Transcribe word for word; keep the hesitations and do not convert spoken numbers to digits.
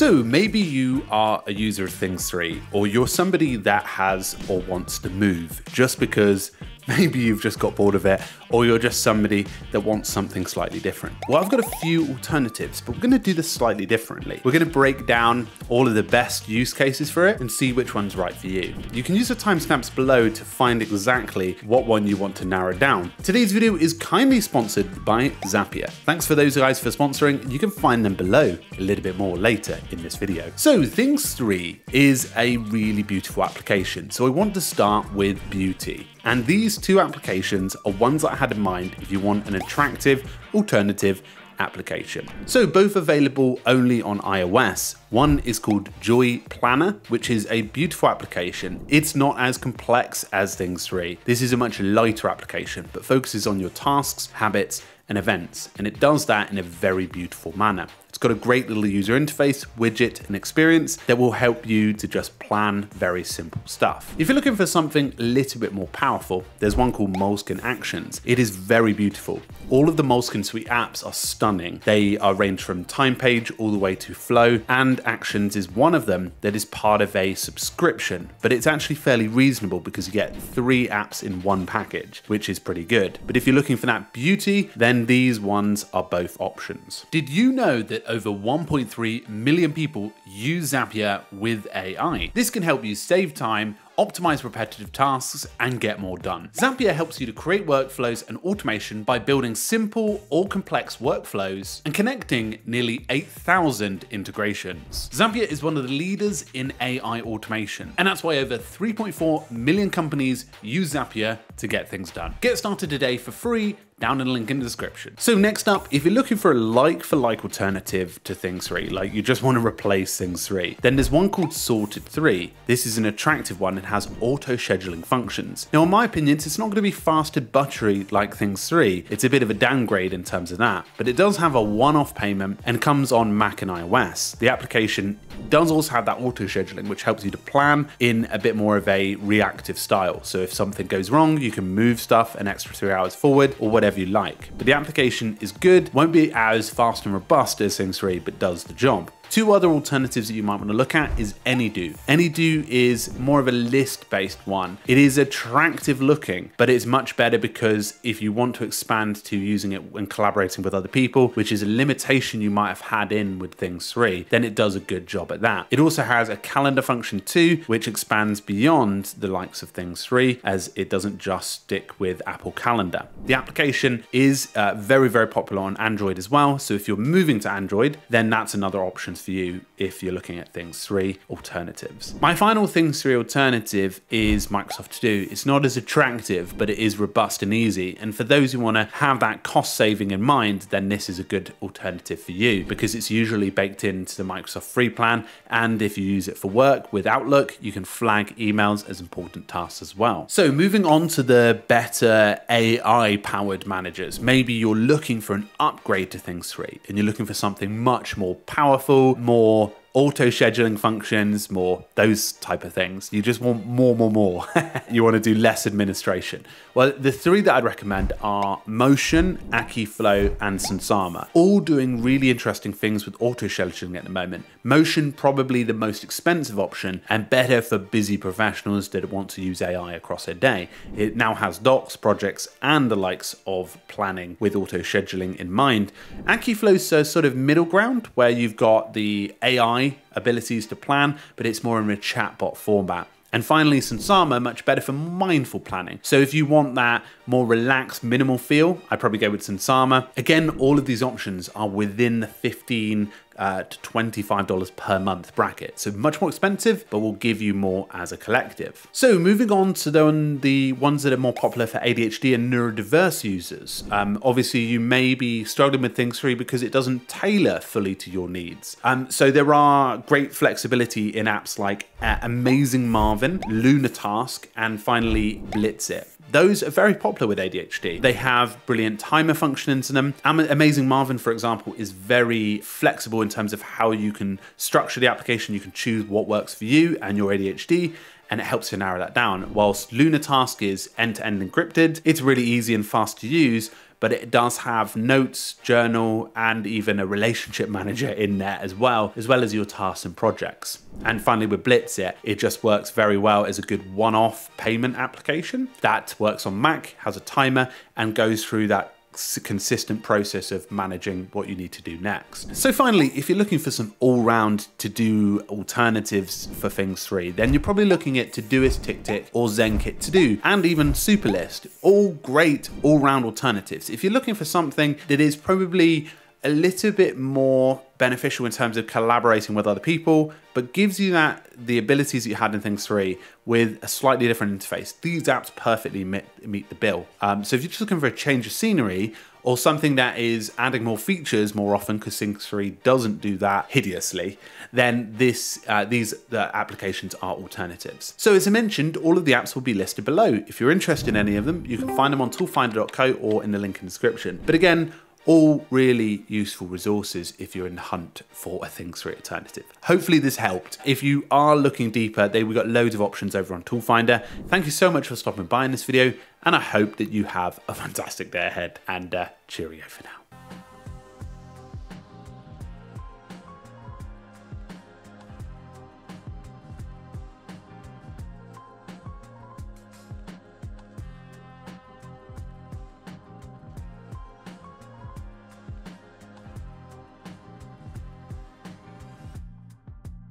So maybe you are a user of Things three, or you're somebody that has or wants to move just because maybe you've just got bored of it, or you're just somebody that wants something slightly different. Well, I've got a few alternatives, but we're gonna do this slightly differently. We're gonna break down all of the best use cases for it and see which one's right for you. You can use the timestamps below to find exactly what one you want to narrow down. Today's video is kindly sponsored by Zapier. Thanks for those guys for sponsoring. You can find them below a little bit more later in this video. So Things three is a really beautiful application. So I want to start with beauty. And these two applications are ones that I had in mind if you want an attractive alternative application. So both available only on iOS. One is called Joy Planner, which is a beautiful application. It's not as complex as Things three. This is a much lighter application, but focuses on your tasks, habits, and events. And it does that in a very beautiful manner. It's got a great little user interface, widget, and experience that will help you to just plan very simple stuff. If you're looking for something a little bit more powerful, there's one called Moleskine Actions. It is very beautiful. All of the Moleskine Suite apps are stunning. They are ranged from Time Page all the way to Flow, and Actions is one of them that is part of a subscription, but it's actually fairly reasonable because you get three apps in one package, which is pretty good. But if you're looking for that beauty, then these ones are both options. Did you know that over one point three million people use Zapier with A I? This can help you save time, optimize repetitive tasks, and get more done. Zapier helps you to create workflows and automation by building simple or complex workflows and connecting nearly eight thousand integrations. Zapier is one of the leaders in A I automation, and that's why over three point four million companies use Zapier to get things done. Get started today for free down in the link in the description. So next up, if you're looking for a like-for-like alternative to Things three, like you just want to replace Things three, then there's one called Sorted three. This is an attractive one and has auto-scheduling functions. Now, in my opinion, it's not going to be fast and buttery like Things three. It's a bit of a downgrade in terms of that, but it does have a one-off payment and comes on Mac and iOS. The application does also have that auto-scheduling, which helps you to plan in a bit more of a reactive style. So if something goes wrong, you can move stuff an extra three hours forward or whatever you like. But the application is good, won't be as fast and robust as Things three, but does the job. Two other alternatives that you might want to look at is AnyDo. AnyDo is more of a list-based one. It is attractive looking, but it's much better because if you want to expand to using it when collaborating with other people, which is a limitation you might have had in with Things three, then it does a good job at that. It also has a calendar function too, which expands beyond the likes of Things three, as it doesn't just stick with Apple Calendar. The application is uh, very, very popular on Android as well. So if you're moving to Android, then that's another option for you if you're looking at Things three alternatives. My final Things three alternative is Microsoft To Do. It's not as attractive, but it is robust and easy. And for those who want to have that cost saving in mind, then this is a good alternative for you because it's usually baked into the Microsoft free plan. And if you use it for work with Outlook, you can flag emails as important tasks as well. So moving on to the better A I powered managers, maybe you're looking for an upgrade to Things three and you're looking for something much more powerful, more auto scheduling functions, more those type of things. You just want more, more, more. You want to do less administration. Well, the three that I'd recommend are Motion, Akiflow, and Sunsama, all doing really interesting things with auto scheduling at the moment. Motion, probably the most expensive option and better for busy professionals that want to use A I across their day. It now has docs, projects, and the likes of planning with auto scheduling in mind. Akiflow's a sort of middle ground where you've got the A I abilities to plan, but it's more in a chatbot format. And finally, Sunsama, much better for mindful planning. So if you want that more relaxed, minimal feel, I'd probably go with Sunsama. Again, all of these options are within the fifteen uh, to twenty-five dollars per month bracket. So much more expensive, but will give you more as a collective. So moving on to the, the ones that are more popular for A D H D and neurodiverse users. Um, obviously, you may be struggling with Things three because it doesn't tailor fully to your needs. Um, so there are great flexibility in apps like uh, Amazing Marvin, Lunatask, and finally Blitzit. Those are very popular with A D H D. They have brilliant timer functions in them. Amazing Marvin, for example, is very flexible in terms of how you can structure the application. You can choose what works for you and your A D H D, and it helps to narrow that down. Whilst Lunatask is end-to-end encrypted, it's really easy and fast to use, but it does have notes, journal, and even a relationship manager in there as well, as well as your tasks and projects. And finally with Blitzit, it just works very well as a good one-off payment application that works on Mac, has a timer, and goes through that consistent process of managing what you need to do next. So finally, if you're looking for some all-round to-do alternatives for Things three, then you're probably looking at Todoist TickTick or ZenKit To Do, and even Superlist, all great all-round alternatives. If you're looking for something that is probably a little bit more beneficial in terms of collaborating with other people, but gives you that the abilities that you had in Things three with a slightly different interface, these apps perfectly meet, meet the bill. Um, so if you're just looking for a change of scenery, or something that is adding more features more often, because Things three doesn't do that hideously, then this uh, these uh, applications are alternatives. So as I mentioned, all of the apps will be listed below. If you're interested in any of them, you can find them on toolfinder dot co or in the link in the description. But again, all really useful resources if you're in the hunt for a Things three alternative. Hopefully this helped. If you are looking deeper, they, we've got loads of options over on Toolfinder. Thank you so much for stopping by in this video, and I hope that you have a fantastic day ahead, and uh, cheerio for now.